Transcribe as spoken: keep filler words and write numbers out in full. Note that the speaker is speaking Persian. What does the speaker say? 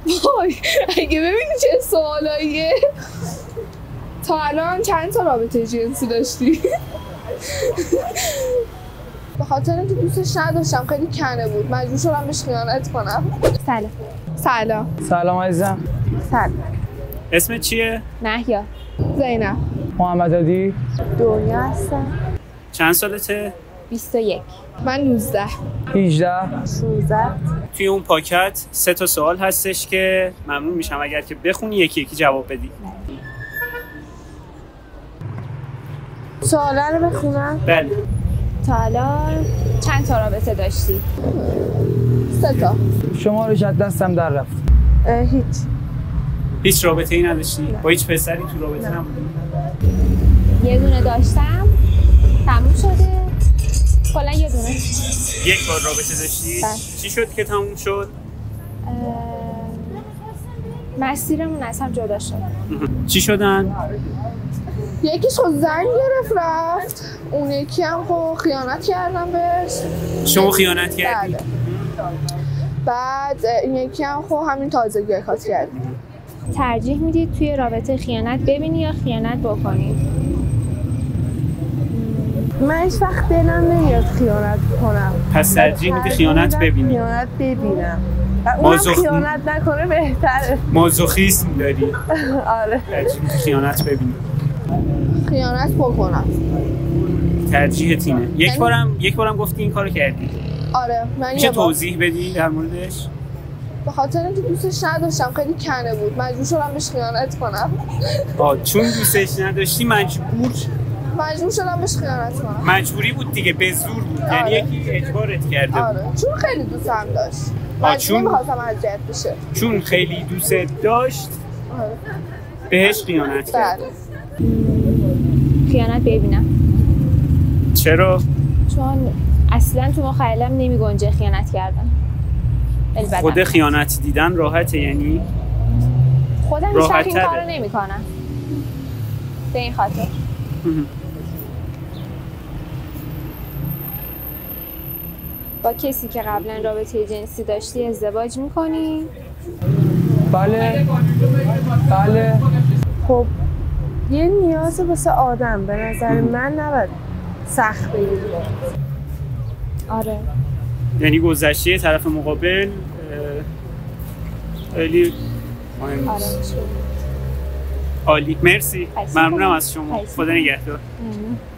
وای اگه ببینی چه سوالاییه. تا الان چند تا رابطه جنسی داشتی؟ به خاطر اینکه دوستش نداشتم خیلی کنه بود مجبور شدم بهش خیانت کنم. سلام. سلام. سلام عزیزم. سلام. اسمت چیه؟ محیا. زینب. محمد علی. دنیا هستم. چند سالته؟ بیست و یک. من نوزده. هجده. شانزده. توی اون پاکت سه تا سوال هستش که ممنون میشم اگر که بخونی یکی یکی جواب بدی. سوالا رو بخونم؟ بله. تا الان چند تا رابطه داشتی؟ سه تا. شمارش از دستم در رفت. هیچ. هیچ رابطه ای نداشتی؟ با هیچ پسری تو رابطه نبودی؟ یه دونه داشتم تموم شده. کلا یه دونه. یک بار رابطه داشتی؟ بله. چی شد که تموم شد؟ مسیرمون از هم جدا شد. چی شدن؟ یکیش خود زنگ گرفت رفت، اون یکی هم خود خیانت کردم بهش. شما خیانت کردی؟ بله. بعد این یکی هم خود همین تازگی اکات کردیم. ترجیح میدید توی رابطه خیانت ببینی یا خیانت بکنی؟ من هیچ وقت دلم نمیاد خیانت کنم. پس ترجیح میدی خیانت ببینی؟ خیانت ببینم. اونم مازوخ... خیانت نکنه بهتره. مازوخیسم داری؟ آره. ترجیح میدی خیانت ببینی؟ خیانت بکنم. ترجیحت اینه. یک بارم یک بارم گفتی این کارو کردی. آره من میشه یه بار توضیح بدی در موردش؟ به خاطر اینکه دوستش نداشتم خیلی کنه بود مجبور شدم بهش خیانت کنم. آه چون دوستش نداشتی مجبور مجبور شدم بهش خیانت کنم. مجبوری بود دیگه، به زور بود. آره. یعنی یکی اجبارت کرده بود. آره چون خیلی دوستم داشت. آه من چون نمی‌خواستم اذیت بشه. چون خیلی دوست داشت آره. بهش خیانت کرد. بله. خیانت ببینم. چرا؟ چون اصلا تو مخیلم نمی گنجه خیانت کردن. خود خیانت دیدن راحته یعنی؟ خودم هیچ وقت این کارو نمی کنم. به این خاطر. با کسی که قبلا رابطه جنسی داشتی ازدواج میکنی؟ بله. بله. خب یه نیاز واسه آدم به نظر من نباید سخت بگیری. آره. یعنی گذشته طرف مقابل خیلی مهم آره. عالی. مرسی. ممنونم از شما. خدا نگهدار.